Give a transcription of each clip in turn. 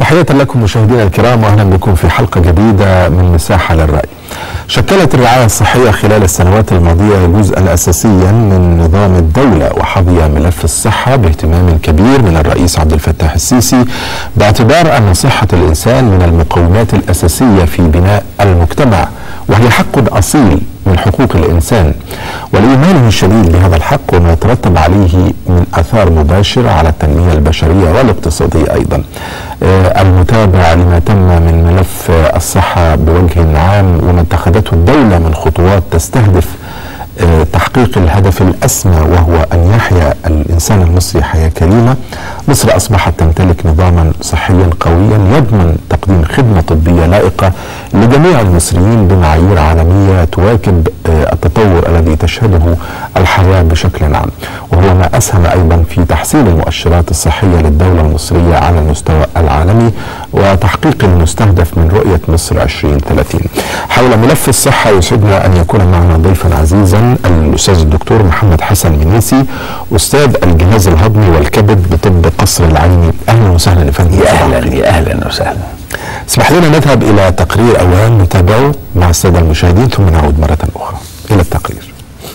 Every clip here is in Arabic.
تحية لكم مشاهدينا الكرام، واهلا بكم في حلقة جديدة من مساحة للرأي. شكلت الرعاية الصحية خلال السنوات الماضية جزءا أساسيا من نظام الدولة، وحظي ملف الصحة باهتمام كبير من الرئيس عبد الفتاح السيسي، باعتبار أن صحة الإنسان من المقومات الأساسية في بناء المجتمع، وهي حق أصيل من حقوق الإنسان، ولإيمانه الشديد بهذا الحق وما يترتب عليه من آثار مباشرة على التنمية البشرية والاقتصادية أيضا. المتابع لما تم من ملف الصحة بوجه عام وما اتخذته الدولة من خطوات تستهدف تحقيق الهدف الأسمى، وهو أن يحيا الإنسان المصري حياة كريمة. مصر أصبحت تمتلك نظاما صحيا قويا يضمن تقديم خدمة طبية لائقة لجميع المصريين بمعايير عالمية تواكب التطور الذي تشهده الحياة بشكل عام، وهو ما أسهم أيضا في تحسين المؤشرات الصحية للدولة المصرية على المستوى العالمي وتحقيق المستهدف من رؤية مصر 2030. حول ملف الصحة يسعدنا أن يكون معنا ضيفا عزيزا الأستاذ الدكتور محمد حسن منيسي، أستاذ الجهاز الهضمي والكبد بطب قصر العيني. أهلا وسهلا يا فندم. يا أهلا وسهلا. اسمح لنا نذهب إلى تقرير أولا نتابعه مع السادة المشاهدين، ثم نعود مرة أخرى إلى التقرير.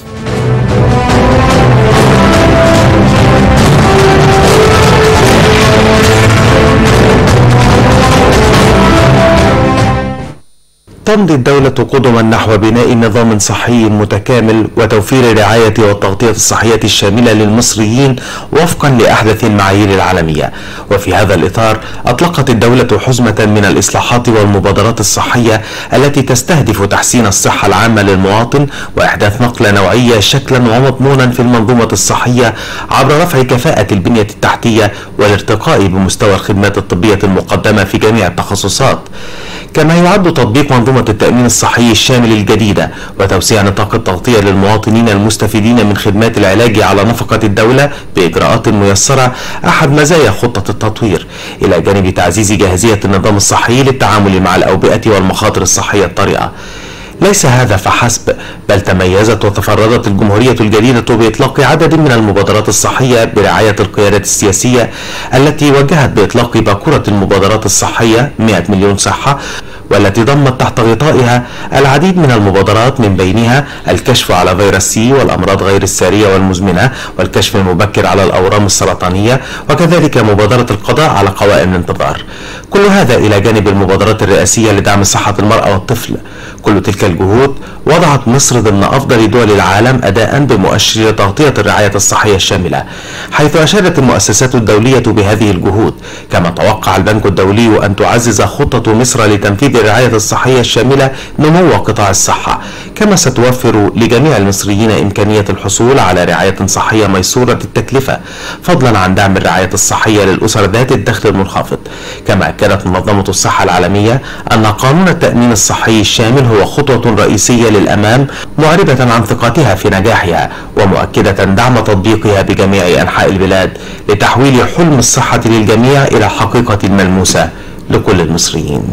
تمضي الدولة قدما نحو بناء نظام صحي متكامل وتوفير الرعاية والتغطية الصحية الشاملة للمصريين وفقا لأحدث المعايير العالمية. وفي هذا الإطار أطلقت الدولة حزمة من الإصلاحات والمبادرات الصحية التي تستهدف تحسين الصحة العامة للمواطن وإحداث نقلة نوعية شكلا ومضمونا في المنظومة الصحية عبر رفع كفاءة البنية التحتية والارتقاء بمستوى الخدمات الطبية المقدمة في جميع التخصصات. كما يعد تطبيق منظومة التأمين الصحي الشامل الجديدة وتوسيع نطاق التغطية للمواطنين المستفيدين من خدمات العلاج على نفقة الدولة بإجراءات ميسرة أحد مزايا خطة التطوير، إلى جانب تعزيز جاهزية النظام الصحي للتعامل مع الأوبئة والمخاطر الصحية الطارئة. ليس هذا فحسب، بل تميزت وتفردت الجمهورية الجديدة بإطلاق عدد من المبادرات الصحية برعاية القيادة السياسية التي وجهت بإطلاق باكورة المبادرات الصحية 100 مليون صحة، والتي ضمت تحت غطائها العديد من المبادرات، من بينها الكشف على فيروس سي والأمراض غير السارية والمزمنة والكشف المبكر على الأورام السرطانية، وكذلك مبادرة القضاء على قوائم الانتظار. كل هذا إلى جانب المبادرات الرئاسية لدعم صحة المرأة والطفل. كل تلك الجهود وضعت مصر ضمن أفضل دول العالم أداء بمؤشر تغطية الرعاية الصحية الشاملة، حيث أشادت المؤسسات الدولية بهذه الجهود. كما توقع البنك الدولي أن تعزز خطة مصر لتنفيذ الرعاية الصحية الشاملة نمو قطاع الصحة، كما ستوفر لجميع المصريين إمكانية الحصول على رعاية صحية ميسورة التكلفة، فضلا عن دعم الرعاية الصحية للأسر ذات الدخل المنخفض. كما أكدت منظمة الصحة العالمية أن قانون التأمين الصحي الشامل هو خطوة رئيسية للأمام، معربة عن ثقتها في نجاحها ومؤكدة دعم تطبيقها بجميع أنحاء البلاد لتحويل حلم الصحة للجميع إلى حقيقة ملموسة لكل المصريين.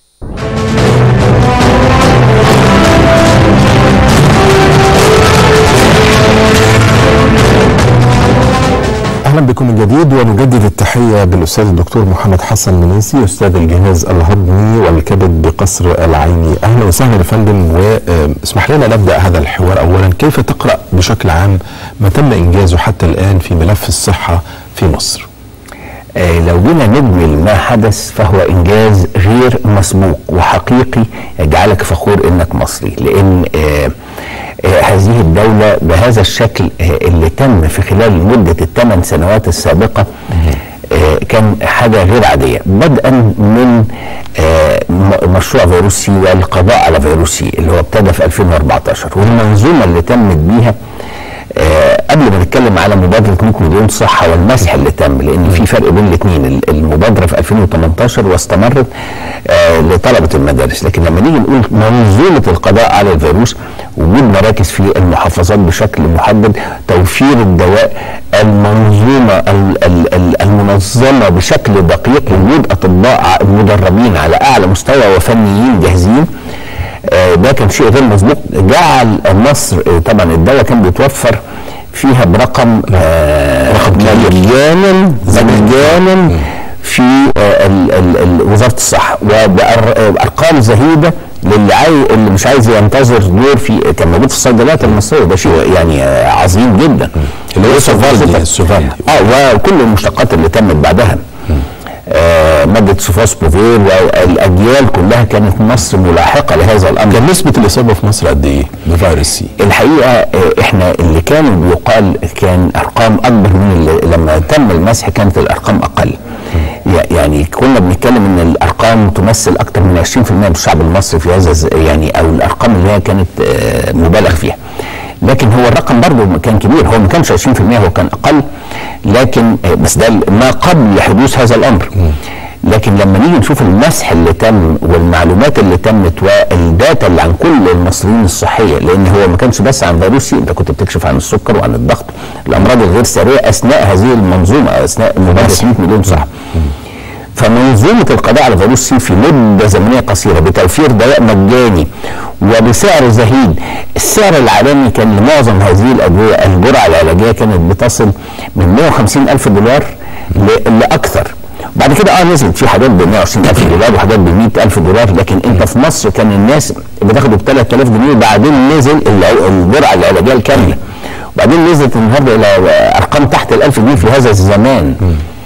أهلا بكم من جديد، ونجدد التحية بالأستاذ الدكتور محمد حسن منيسي، أستاذ الجهاز الهضمي والكبد بقصر العيني. أهلا وسهلا يا فندم، واسمح لنا نبدأ هذا الحوار. أولا، كيف تقرأ بشكل عام ما تم إنجازه حتى الآن في ملف الصحة في مصر؟ لو جينا نجمل ما حدث فهو إنجاز غير مسبوق وحقيقي يجعلك فخور إنك مصري، لأن هذه الدولة بهذا الشكل اللي تم في خلال مدة ال8 سنوات السابقة كان حاجة غير عادية، بدءا من مشروع فيروس سي والقضاء على فيروس سي اللي هو ابتدى في 2014، والمنظومة اللي تمت بيها قبل ما نتكلم على مبادرة 100 مليون صحة والمسح اللي تم، لأن في فرق بين الاثنين. المبادرة في 2018 واستمرت لطلبة المدارس، لكن لما نيجي نقول منظومة القضاء على الفيروس، وجود مراكز في المحافظات بشكل محدد، توفير الدواء، المنظومة المنظمة بشكل دقيق، وجود أطباء مدربين على أعلى مستوى وفنيين جاهزين، ده كان شيء غير مسبوق. جعل مصر طبعا الدواء كان بيتوفر فيها برقم مجانا في وزاره الصحه، وبارقام زهيده اللي مش عايز ينتظر دور في كان موجود في الصيدليات المصريه. ده شيء يعني عظيم جدا، اللي هو السوفالدي وكل المشتقات اللي تمت بعدها. مادة سوفاسبوفير، والأجيال كلها كانت مصر ملاحقة لهذا الأمر. كان نسبة الإصابة في مصر قد إيه بفيروس سي؟ الحقيقة إحنا اللي كان بيقال كان أرقام أكبر من لما تم المسح كانت الأرقام أقل. يعني كنا بنتكلم إن الأرقام تمثل أكثر من 20% من الشعب المصري في هذا، يعني أو الأرقام اللي هي كانت مبالغ فيها. لكن هو الرقم برضه كان كبير، هو ما كانش 20%، هو كان اقل، لكن بس ده ما قبل حدوث هذا الامر. لكن لما نيجي نشوف المسح اللي تم والمعلومات اللي تمت والداتا اللي عن كل المصريين الصحيه، لان هو ما كانش بس عن فيروس سي، انت كنت بتكشف عن السكر وعن الضغط، الامراض الغير ساريه اثناء هذه المنظومه، اثناء مبادره 100 مليون صح. فمنظومه القضاء على فيروس سي في مده زمنيه قصيره بتوفير دواء مجاني وبسعر زهيد. السعر العالمي كان لمعظم هذه الادويه الجرعه العلاجيه كانت بتصل من 150,000 دولار لاكثر. بعد كده نزلت في حاجات ب 120,000 دولار وحاجات ب 100,000 دولار، لكن انت في مصر كان الناس بتاخده ب 3,000 جنيه، وبعدين نزل الجرعه العلاجيه الكامله، وبعدين نزلت النهارده الى ارقام تحت ال 1000 جنيه في هذا الزمان.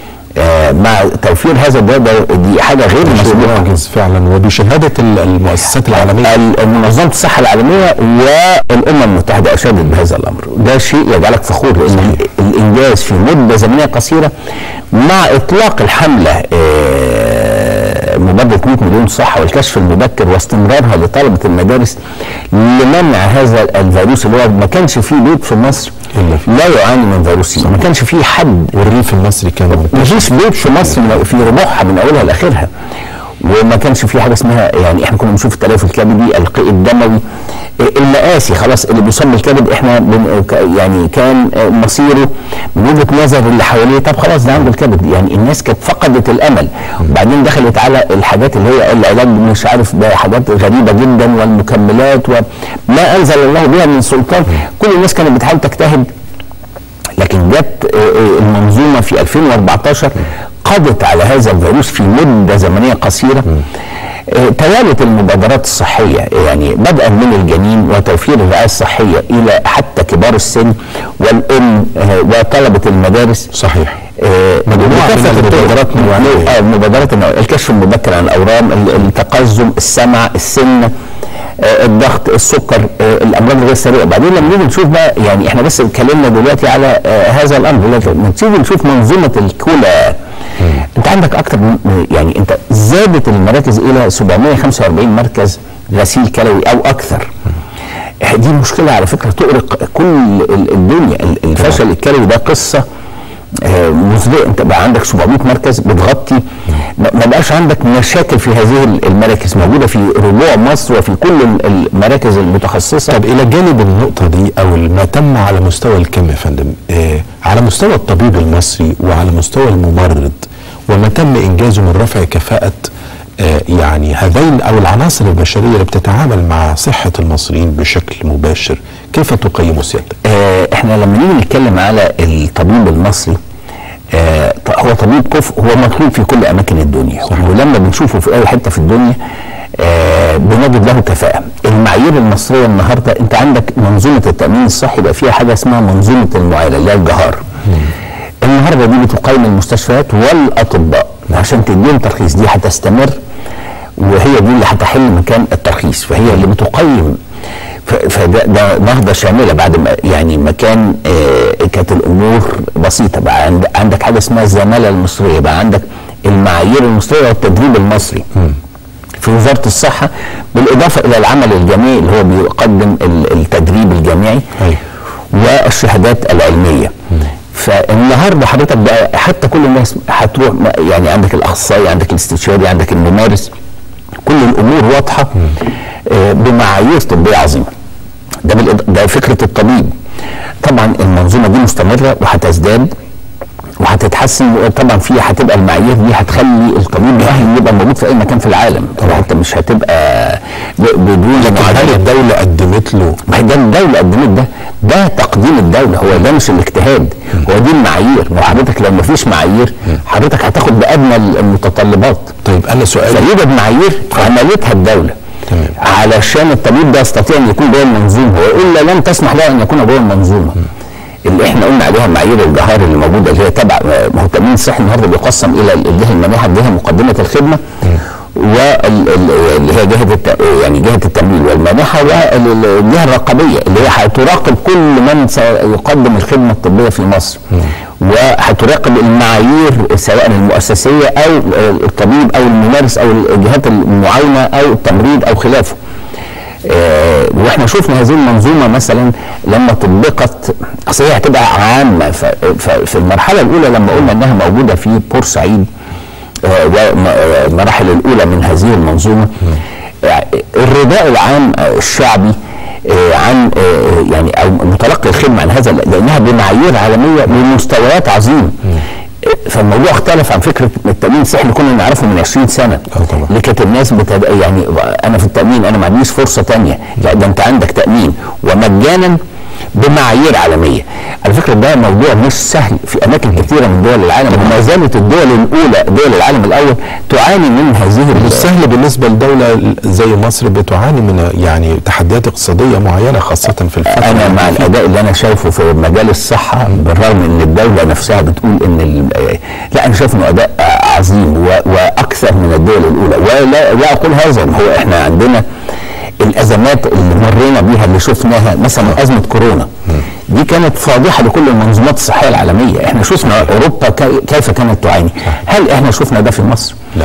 مع توفير هذا الدواء، دي حاجه غير مسبوقه فعلا، وبشهاده المؤسسات العالميه، منظمه الصحه العالميه والامم المتحده اشادت بهذا الامر. ده شيء يجعلك فخور، لان الانجاز في مده زمنيه قصيره مع اطلاق الحمله مبادره 100 مليون صحه والكشف المبكر واستمرارها لطلبه المدارس لمنع هذا الفيروس، اللي هو ما كانش فيه بيت في مصر لا يعاني من فيروس سي، ما كانش فيه حد. والريف المصري كان ما فيش بيت في مصر في ربوعها من اولها لاخرها، وما كانش في حاجه اسمها، يعني احنا كنا بنشوف التلف الكبدي، القيء الدموي، المآسي، خلاص اللي بيصاب بالكبد احنا يعني كان مصيره من وجهه نظر اللي حواليه، طب خلاص ده عنده الكبد، يعني الناس كانت فقدت الامل. وبعدين دخلت على الحاجات اللي هي العلاج مش عارف بحاجات غريبه جدا، والمكملات وما انزل الله بها من سلطان، كل الناس كانت بتحاول تجتهد. لكن جت المنظومه في 2014 قضت على هذا الفيروس في مده زمنيه قصيره. توالت المبادرات الصحيه، يعني بدءا من الجنين وتوفير الرعايه الصحيه الى حتى كبار السن والام وطلبه المدارس. صحيح. مجموعه من المبادرات مبادرات الكشف المبكر عن الاورام، التقزم، السمع، السمنه، الضغط، السكر، الامراض الغير ساريه. بعدين لما نيجي نشوف بقى، يعني احنا بس اتكلمنا دلوقتي على هذا الامر، لما تيجي نشوف منظومه الكلى، انت عندك اكتر يعني انت زادت المراكز الى 745 مركز غسيل كلوي او اكثر. دي مشكله على فكره تؤرق كل الدنيا. الفشل الكلوي ده قصه مفضئه. انت بقى عندك 700 مركز بتغطي، ما بقاش عندك مشاكل في هذه المراكز، موجوده في ربوع مصر وفي كل المراكز المتخصصه. طب الى جانب النقطه دي او ما تم على مستوى الكم يا فندم، على مستوى الطبيب المصري وعلى مستوى الممرض، وما تم انجازه من رفع كفاءه يعني هذين او العناصر البشريه اللي بتتعامل مع صحه المصريين بشكل مباشر، كيف تقيم سيادتك؟ احنا لما نيجي نتكلم على الطبيب المصري، هو طبيب كفء، هو مطلوب في كل اماكن الدنيا. صحيح. ولما بنشوفه في اي حته في الدنيا بنجد له كفاءه. المعايير المصريه النهارده، انت عندك منظومه التامين الصحي بقى فيها حاجه اسمها منظومه المعايره اللي هي الجهار. النهارده دي بتقيم المستشفيات والاطباء عشان تديهم ترخيص، دي هتستمر وهي دي اللي هتحل مكان الترخيص، فهي اللي بتقيم. فده نهضه شامله بعد ما يعني مكان كانت الامور بسيطه، بقى عندك حاجه اسمها الزماله المصريه، بقى عندك المعايير المصريه والتدريب المصري في وزاره الصحه، بالاضافه الى العمل الجامعي اللي هو بيقدم التدريب الجامعي والشهادات العلميه. فالنهارده حضرتك بقى حتى كل الناس هتروح، يعني عندك الاخصائي، عندك الاستشاري، عندك الممارس، كل الامور واضحه بمعايير طبيه عظيمه. ده فكره الطبيب. طبعا المنظومه دي مستمره وهتزداد وهتتحسن. طبعا فيها هتبقى المعايير دي هتخلي الطبيب مؤهل يبقى موجود في اي مكان في العالم، حتى مش هتبقى بدون. هل الدوله قدمت له؟ ما هي ده الدوله قدمت ده تقديم الدوله، هو ده مش الاجتهاد. هو دي المعايير. ما حضرتك لو ما فيش معايير حضرتك هتاخد بادنى المتطلبات. طيب انا سؤالي، فيوجد معايير عملتها الدوله تمام علشان التمريض ده يستطيع ان يكون جوه المنظومه، والا لن تسمح له ان يكون جوه المنظومه. اللي احنا قلنا عليها معايير الجهار اللي موجوده اللي هي تبع، ما هو التامين الصحي النهارده بيقسم الى الجهه المانحه، جهه مقدمه الخدمه، واللي هي يعني جهه التمويل والمانحه، والجهه الرقابيه اللي هي هتراقب كل من سيقدم الخدمه الطبيه في مصر، وهتراقب المعايير سواء المؤسسيه او الطبيب او الممارس او الجهات المعاونه او التمريض او خلافه. واحنا شفنا هذه المنظومه مثلا لما طبقت، اصل هي هتبقى عامه. في المرحله الاولى لما قلنا انها موجوده في بورسعيد والمراحل الاولى من هذه المنظومه، الرداء العام الشعبي عن يعني او متلقي الخدمه عن هذا، لانها بمعايير عالميه بمستويات عظيمه. فالموضوع اختلف عن فكره التامين الصحي اللي كنا نعرفه من 20 سنه. اللي كانت الناس يعني انا في التامين انا ما عنديش فرصه ثانيه، لا ده انت عندك تامين ومجانا بمعايير عالميه. على فكره ده موضوع مش سهل في اماكن كثيره من دول العالم، وما زالت الدول الاولى دول العالم الاول تعاني من هذه. مش سهل بالنسبه لدوله زي مصر بتعاني من يعني تحديات اقتصاديه معينه خاصه في الفتره. انا مع الاداء اللي انا شايفه في مجال الصحه، بالرغم ان الدوله نفسها بتقول ان لا انا شايف انه اداء عظيم واكثر من الدول الاولى، ولا اقول هذا. هو احنا عندنا الازمات اللي مرينا بيها اللي شفناها مثلا ازمه كورونا دي كانت فاضحه لكل المنظومات الصحيه العالميه. احنا شفنا اوروبا كيف كانت تعاني. هل احنا شفنا ده في مصر؟ لا.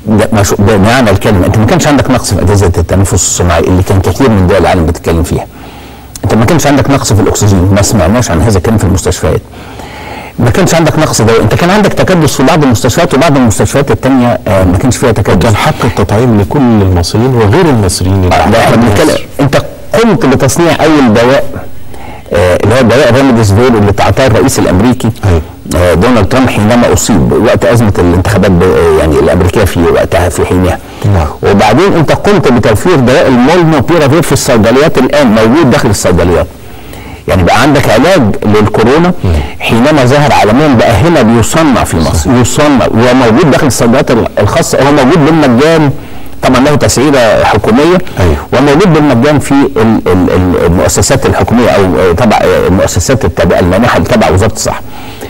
ده معنى الكلمه. انت ما كانش عندك نقص في اجهزه التنفس الصناعي اللي كان كثير من دول العالم بتتكلم فيها. انت ما كانش عندك نقص في الاكسجين، ما سمعناش عن هذا الكلام في المستشفيات. ما كانش عندك نقص دواء، انت كان عندك تكدس في بعض المستشفيات، وبعض المستشفات الثانيه ما كانش فيها تكدس. كان حق التطعيم لكل المصريين وغير المصريين. احنا بنتكلم، انت قمت بتصنيع اول دواء اللي هو دواء ريمديسيفير اللي تعاطاه الرئيس الامريكي دونالد ترامب حينما اصيب وقت ازمه الانتخابات يعني الامريكيه في وقتها في حينها. وبعدين انت قمت بتوفير دواء المولنوبيرافير في الصيدليات، الان موجود داخل الصيدليات. يعني بقى عندك علاج للكورونا حينما ظهر عالميا بقى هنا بيصنع في مصر، يصنع وموجود داخل الصيدليات الخاصه. هو موجود بالمجان طبعا، له تسعيره حكوميه. وموجود بالمجان في المؤسسات الحكوميه او تبع المؤسسات التابعه المانحه تبع وزاره الصحه.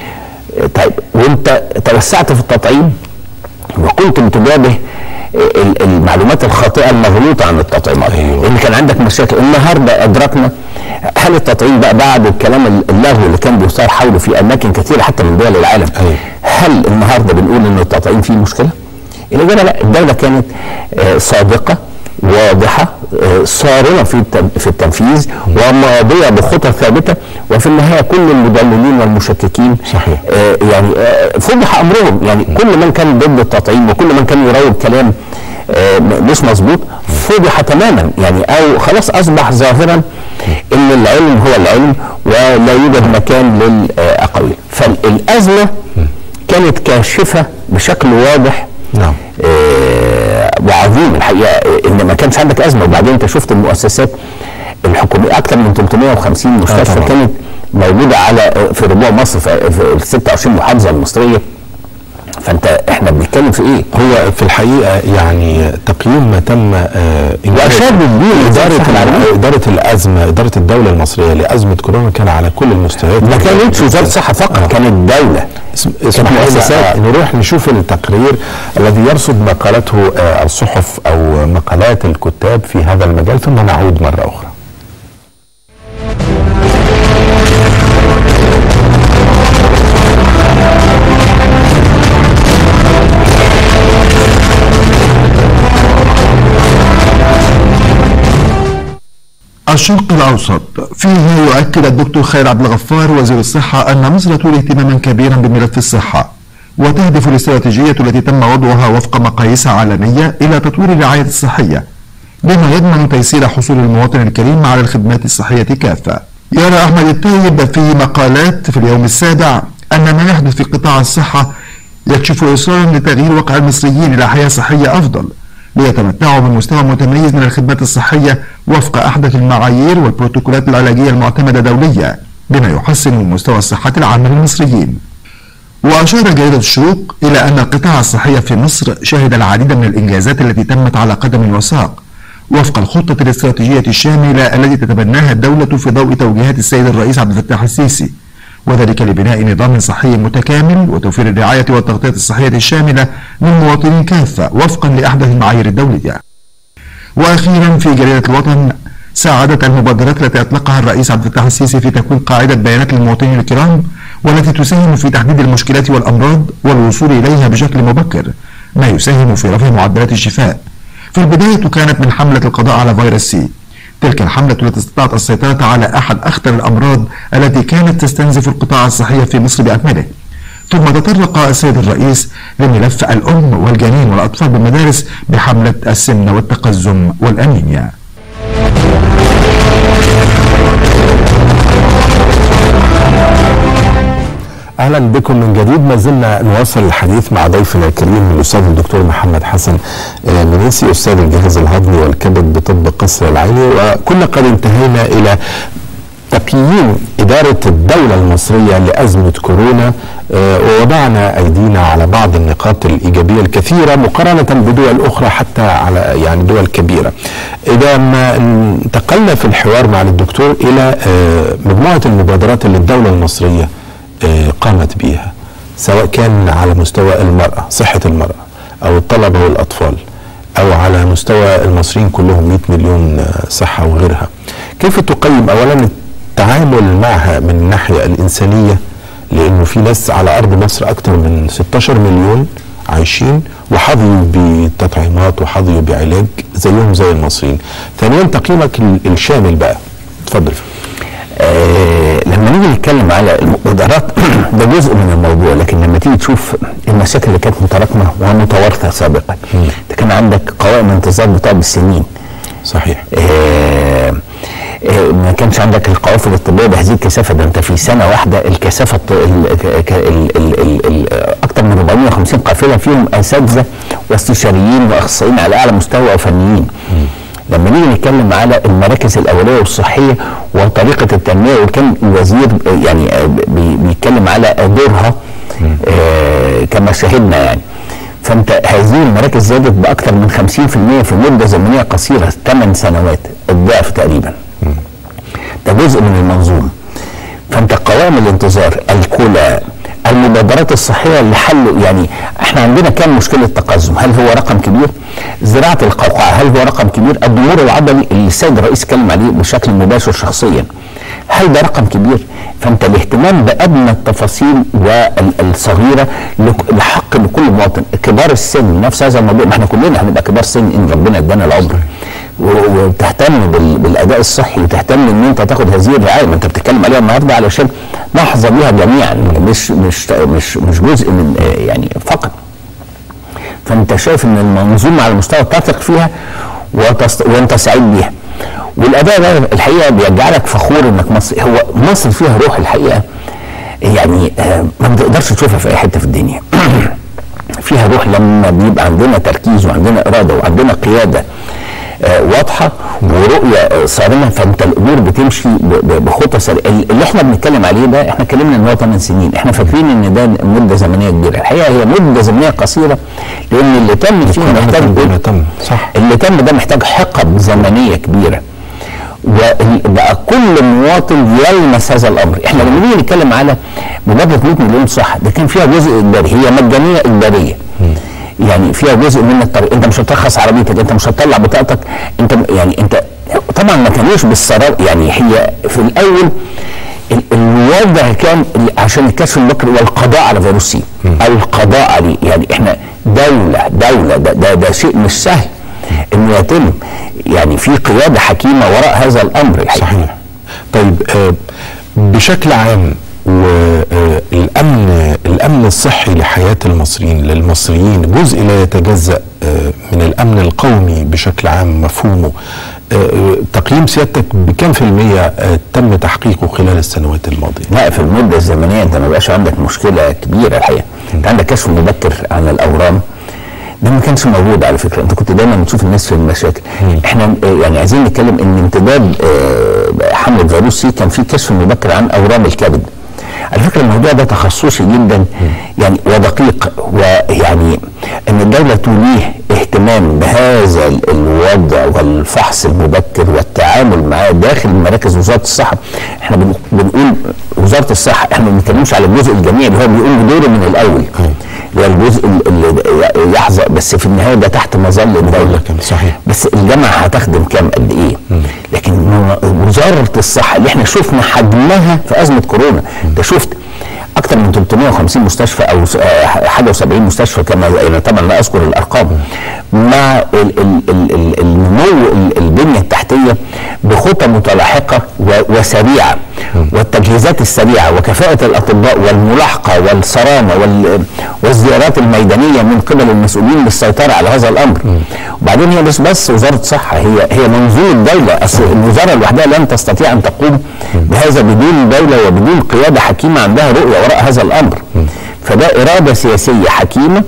طيب وانت توسعت في التطعيم وكنت بتجابه المعلومات الخاطئه المغلوطه عن التطعيمات. لان كان عندك مشاكل. النهارده ادركنا هل التطعيم بقى بعد الكلام اللغوي اللي كان بيصار حوله في اماكن كثيره حتى من دول العالم، هل النهارده بنقول ان التطعيم فيه مشكله؟ الاجابه لا. الدوله كانت صادقه واضحه صارمه في التنفيذ وماضيه بخطى ثابته، وفي النهايه كل المضللين والمشككين صحيح يعني فضح امرهم. يعني كل من كان ضد التطعيم وكل من كان يراود كلام مش مظبوط فضح تماما. يعني او خلاص اصبح ظاهرا ان العلم هو العلم ولا يوجد مكان للاقاويل. فالازمه كانت كاشفه بشكل واضح. نعم. وعظيم الحقيقه ان ما كانش عندك ازمه. وبعدين انت شفت المؤسسات الحكوميه اكثر من 350 مستشفى كانت موجوده في ربوع مصر في 26 محافظه المصريه. فانت احنا بنتكلم في ايه؟ هو في الحقيقه يعني تقييم ما تم واشاد بيه اداره الازمه، اداره الدوله المصريه لازمه كورونا كان على كل المستويات. ما كانتش وزاره الصحه فقط، كانت دوله. اسمح لنا نروح نشوف التقرير الذي يرصد ما قالته الصحف او مقالات الكتاب في هذا المجال، ثم نعود مره اخرى. الشرق الأوسط. فيه يؤكد الدكتور خير عبد الغفار وزير الصحة أن مصر تولي اهتماما كبيرا بملف الصحة، وتهدف الاستراتيجية التي تم وضعها وفق مقاييس عالمية إلى تطوير الرعاية الصحية بما يضمن تيسير حصول المواطن الكريم على الخدمات الصحية كافة. يرى أحمد الطيب في مقالات في اليوم السابع أن ما يحدث في قطاع الصحة يكشف إصرارا لتغيير واقع المصريين إلى حياة صحية أفضل ليتمتعوا بمستوى متميز من الخدمات الصحية وفق أحدث المعايير والبروتوكولات العلاجية المعتمدة دوليا، بما يحسن من مستوى الصحة العامة للمصريين. وأشار جريدة الشروق إلى أن القطاع الصحي في مصر شهد العديد من الإنجازات التي تمت على قدم وساق وفق الخطة الاستراتيجية الشاملة التي تتبناها الدولة في ضوء توجيهات السيد الرئيس عبد الفتاح السيسي، وذلك لبناء نظام صحي متكامل وتوفير الرعاية والتغطية الصحية الشاملة للمواطنين كافة وفقا لأحدث المعايير الدولية. وأخيرا في جريدة الوطن، ساعدت المبادرات التي أطلقها الرئيس عبد الفتاح السيسي في تكوين قاعدة بيانات للمواطنين الكرام والتي تساهم في تحديد المشكلات والأمراض والوصول إليها بشكل مبكر، ما يساهم في رفع معدلات الشفاء. في البداية كانت من حملة القضاء على فيروس سي، تلك الحملة التي استطاعت السيطرة على أحد أخطر الأمراض التي كانت تستنزف القطاع الصحي في مصر بأكمله. ثم تطرق السيد الرئيس لملف الأم والجنين والأطفال بالمدارس بحملة السمنة والتقزم والأنيميا. اهلا بكم من جديد. ما زلنا نواصل الحديث مع ضيفنا الكريم الاستاذ الدكتور محمد حسن منيسي، استاذ الجهاز الهضمي والكبد بطب قصر العيني، وكنا قد انتهينا الى تقييم إدارة الدولة المصرية لأزمة كورونا، ووضعنا أيدينا على بعض النقاط الإيجابية الكثيرة مقارنة بدول أخرى حتى على يعني دول كبيرة. إذا ما انتقلنا في الحوار مع الدكتور إلى مجموعة المبادرات اللي الدولة المصرية قامت بها، سواء كان على مستوى المرأة، صحة المرأة، أو الطلبة والأطفال، أو على مستوى المصريين كلهم 100 مليون صحة وغيرها. كيف تقيم أولا التعامل معها من الناحية الإنسانية، لأنه في ناس على أرض مصر أكثر من 16 مليون عايشين وحظيوا بتطعيمات وحظيوا بعلاج زيهم زي المصريين. ثانيا تقييمك الشامل بقى، اتفضل. لما نيجي نتكلم على المبادرات ده جزء من الموضوع، لكن لما تيجي تشوف المشاكل اللي كانت متراكمه ومتوارثه سابقا، انت كان عندك قوائم انتظار بتقعد بالسنين. صحيح. ما كانش عندك القوافل الطبيه بهذه الكثافه، ده انت في سنه واحده الكثافه اكثر من 450 قافله فيهم اساتذه واستشاريين واخصائيين على اعلى مستوى وفنيين. لما نيجي نتكلم على المراكز الاوليه والصحيه وطريقه التنميه، وكان الوزير يعني بيتكلم على دورها كما شاهدنا يعني. فانت هذه المراكز زادت باكثر من 50% في مده زمنيه قصيره، 8 سنوات، الضعف تقريبا. ده جزء من المنظومه. فانت قوائم الانتظار، الكلى، المبادرات الصحيه اللي حلوا، يعني احنا عندنا كام مشكله تقزم، هل هو رقم كبير؟ زراعه القوقعه هل هو رقم كبير؟ الضمور العضلي اللي السيد الرئيس اتكلم عليه بشكل مباشر شخصيا، هل ده رقم كبير؟ فانت الاهتمام بادنى التفاصيل والصغيره لحق لكل مواطن. كبار السن نفس هذا الموضوع، ما احنا كلنا هنبقى كبار سن ان ربنا ادانا العمر، وتهتم بالاداء الصحي وتهتم ان انت تاخد هذه الرعايه، ما انت بتتكلم عليها النهارده علشان نحظى بها جميعا، مش جزء من يعني فقط. فانت شايف ان المنظومه على المستوى تثق فيها وانت سعيد بيها، والاداء ده الحقيقه بيجعلك فخور انك مصري. هو مصر فيها روح الحقيقه يعني ما بتقدرش تشوفها في اي حته في الدنيا. فيها روح لما بيبقى عندنا تركيز وعندنا اراده وعندنا قياده واضحه ورؤيه صارمه، فانت الامور بتمشي بخطى سريعه. اللي احنا بنتكلم عليه ده احنا اتكلمنا ان هو 8 سنين، احنا فاكرين ان ده مده زمنيه كبيره، الحقيقه هي مده زمنيه قصيره، لان اللي تم فيه محتاج صح، اللي تم ده محتاج حقب زمنيه كبيره، وبقى كل مواطن يلمس هذا الامر. احنا لما نيجي نتكلم على مبادره 100 مليون صح، ده كان فيها جزء اجباري، هي مجانيه اجباريه. يعني فيها جزء من الطريق، انت مش هترخص عربيتك، انت مش هتطلع بطاقتك، انت يعني انت طبعا ما كانوش بالسرار، يعني هي في الاول الوضع كان عشان الكشف المبكر والقضاء على فيروس سي، القضاء عليه. يعني احنا دوله ده شيء مش سهل انه يتم، يعني في قياده حكيمه وراء هذا الامر الحقيقي. صحيح. طيب بشكل عام، والامن الصحي لحياه للمصريين جزء لا يتجزأ من الامن القومي بشكل عام مفهومه. تقييم سيادتك بكم في المية تم تحقيقه خلال السنوات الماضية؟ لا، في المده الزمنيه انت ما بقاش عندك مشكله كبيره الحقيقه. انت عندك كشف مبكر عن الاورام، ده ما كانش موجود على فكره، انت كنت دايما بتشوف الناس في المشاكل. احنا يعني عايزين نتكلم ان امتداد حمله فيروس سي كان في كشف مبكر عن اورام الكبد. على فكره الموضوع ده تخصصي جدا يعني ودقيق، ويعني ان الدوله توليه اهتمام بهذا الوضع والفحص المبكر والتعامل معاه داخل مراكز وزاره الصحه. احنا بنقول وزاره الصحه، احنا ما بنتكلمش على الجزء الجميعي اللي هو بيقوم بدوره من الاول، اللي هو الجزء اللي يحظى، بس في النهايه ده تحت مظل الدوله. صحيح. بس الجامعه هتخدم كام قد ايه؟ لكن وزاره الصحه اللي احنا شفنا حجمها في ازمه كورونا، انت شفت اكثر من 350 مستشفى او حاجه و70 مستشفى، كما يعني طبعا لا اذكر الارقام، مع النمو البنيه التحتيه بخطى متلاحقه وسريعه، والتجهيزات السريعه وكفاءه الاطباء والملاحقه والصرامه والزيارات الميدانيه من قبل المسؤولين للسيطره على هذا الامر. وبعدين هي مش بس وزاره الصحه، هي منظومه الدوله. اصل الوزاره لوحدها لن تستطيع ان تقوم بهذا بدون دوله وبدون قياده حكيمه عندها رؤيه وراء هذا الامر. فده اراده سياسيه حكيمه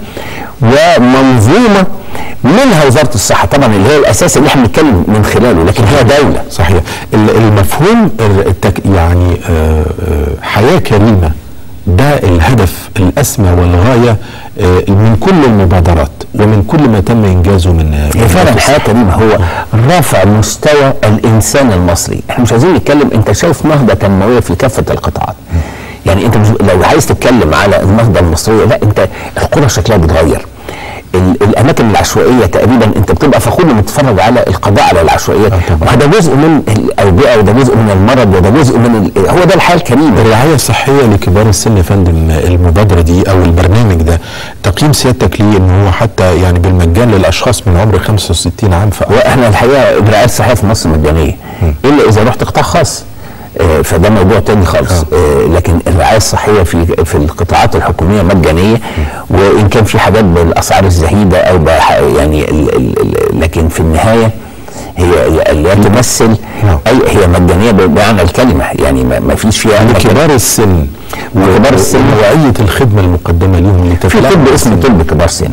ومنظومه منها وزاره الصحه طبعا اللي هي الاساس اللي احنا بنتكلم من خلاله، لكن هي دوله. صحيح. المفهوم يعني حياه كريمه ده الهدف الاسمى والغايه من كل المبادرات ومن كل ما تم انجازه من هي فعلا حياه كريمه هو رفع مستوى الانسان المصري. احنا مش عايزين نتكلم، انت شايف نهضه تنمويه في كافه القطاعات. يعني انت لو عايز تتكلم على النهضه المصريه، لا انت القرى شكلها بيتغير، الاماكن العشوائيه تقريبا انت بتبقى فخور لما تتفرج على القضاء على العشوائيات، وده جزء من الاوبئه وده جزء من المرض وده جزء من هو ده الحياه الكريمه. الرعايه الصحيه لكبار السن يا فندم، المبادره دي او البرنامج ده تقييم سيادتك ليه ان هو حتى يعني بالمجان للاشخاص من عمر 65 عام واحنا الحقيقه الرعايه الصحيه في مصر مجانيه الا اذا رحت قطاع خاص، فده موضوع تاني خالص. لكن الرعايه الصحيه في القطاعات الحكوميه مجانيه، وان كان في حاجات بالاسعار الزهيده او يعني لكن في النهايه هي لا تمثل هي مجانيه بمعنى الكلمه، يعني ما فيش فيها لكبار السن وكبار السن نوعيه الخدمه المقدمه لهم في طب اسمه طب كبار سن.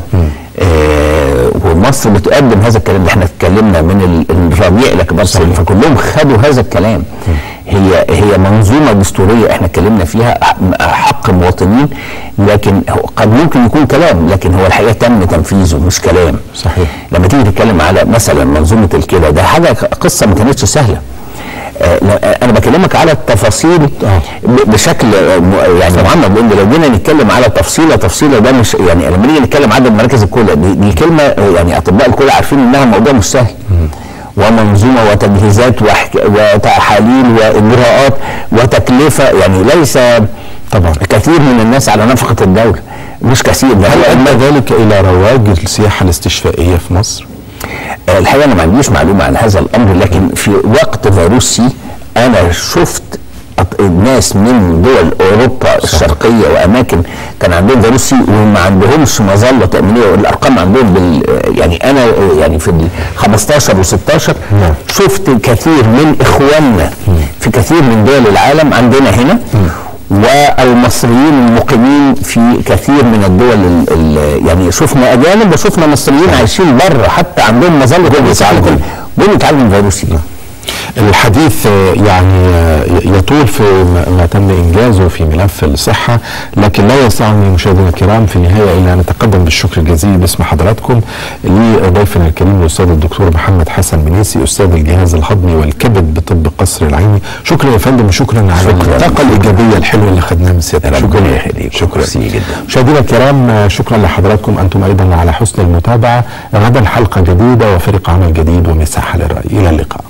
ومصر بتقدم هذا الكلام اللي احنا اتكلمنا من الربيع الى كبار السن، فكلهم خدوا هذا الكلام. هي منظومه دستوريه احنا اتكلمنا فيها، حق مواطنين، لكن قد ممكن يكون كلام، لكن هو الحقيقه تم تنفيذه مش كلام. صحيح. لما تيجي تتكلم على مثلا منظومه الكلى، ده حاجه قصه ما كانتش سهله. انا بكلمك على التفاصيل بشكل يعني معمق، لان لو جينا نتكلم على تفصيله ده مش يعني لما نيجي نتكلم عدد مراكز الكلى دي كلمه يعني اطباء الكلى عارفين انها موضوع مش سهل، ومنظومه وتجهيزات وتحاليل واجراءات وتكلفه، يعني ليس طبعا كثير من الناس على نفقه الدوله، مش كثير. هل ادى ذلك الى رواج السياحه الاستشفائيه في مصر؟ الحقيقه انا ما عنديش معلومه عن هذا الامر، لكن في وقت فيروس سي انا شفت ناس من دول اوروبا الشرقيه واماكن كان عندهم فيروس سي وما عندهمش مظله تامينيه، والارقام عندهم يعني انا يعني في ال 15 و16 شفت كثير من اخواننا في كثير من دول العالم عندنا هنا والمصريين المقيمين في كثير من الدول، يعني شفنا اجانب وشفنا مصريين عايشين بره حتى عندهم مظله بيتعالجوا فيروس سي. الحديث يعني يطول في ما تم انجازه في ملف الصحه، لكن لا يسعني مشاهدينا الكرام في النهايه الا ان نتقدم بالشكر الجزيل باسم حضراتكم لضيفنا الكريم الاستاذ الدكتور محمد حسن منيسي، استاذ الجهاز الهضمي والكبد بطب قصر العيني. شكرا يا فندم، شكرا على الطاقه الايجابيه الحلوه اللي خدناها من سيادتك. شكرا جدا. مشاهدينا الكرام شكرا لحضراتكم انتم ايضا على حسن المتابعه. غدا حلقه جديده وفريق عمل جديد ومساحه للراي. الى اللقاء.